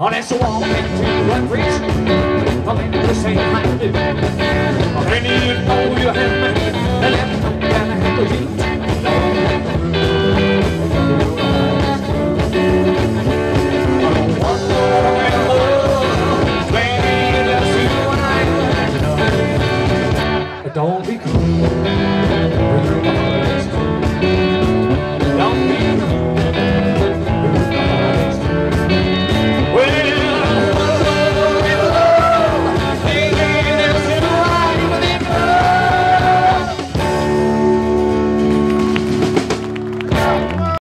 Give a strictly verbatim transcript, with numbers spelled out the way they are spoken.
Oh, let's walk into a breeze. Come in to say hi to. Oh, then you know you have me.